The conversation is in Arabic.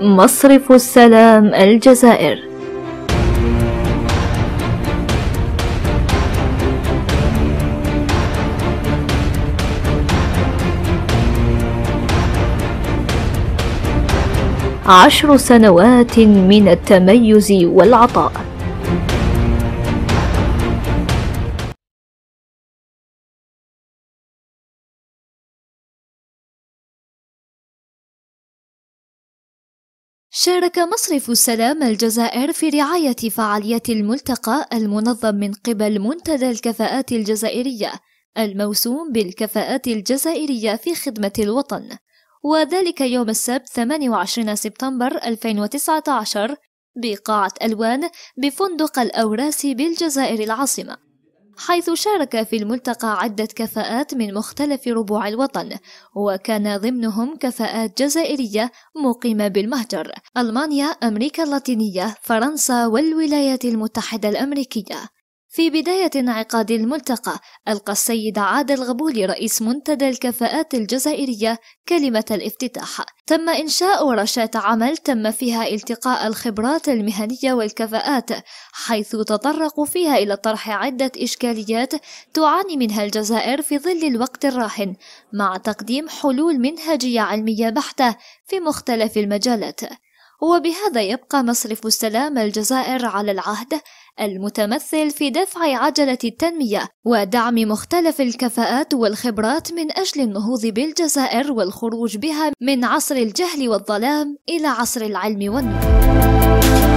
مصرف السلام الجزائر. عشر سنوات من التميز والعطاء. شارك مصرف السلام الجزائر في رعاية فعاليات الملتقى المنظم من قبل منتدى الكفاءات الجزائرية الموسوم بالكفاءات الجزائرية في خدمة الوطن، وذلك يوم السبت 28 سبتمبر 2019 بقاعة ألوان بفندق الأوراسي بالجزائر العاصمة، حيث شارك في الملتقى عدة كفاءات من مختلف ربوع الوطن، وكان ضمنهم كفاءات جزائرية مقيمة بالمهجر، ألمانيا، أمريكا اللاتينية، فرنسا والولايات المتحدة الأمريكية. في بداية انعقاد الملتقى ألقى السيد عادل غبولي رئيس منتدى الكفاءات الجزائرية كلمة الافتتاح. تم إنشاء ورشات عمل تم فيها التقاء الخبرات المهنية والكفاءات، حيث تطرقوا فيها إلى طرح عدة إشكاليات تعاني منها الجزائر في ظل الوقت الراهن، مع تقديم حلول منهجية علمية بحتة في مختلف المجالات. وبهذا يبقى مصرف السلام الجزائر على العهد المتمثل في دفع عجلة التنمية ودعم مختلف الكفاءات والخبرات من أجل النهوض بالجزائر والخروج بها من عصر الجهل والظلام إلى عصر العلم والنور.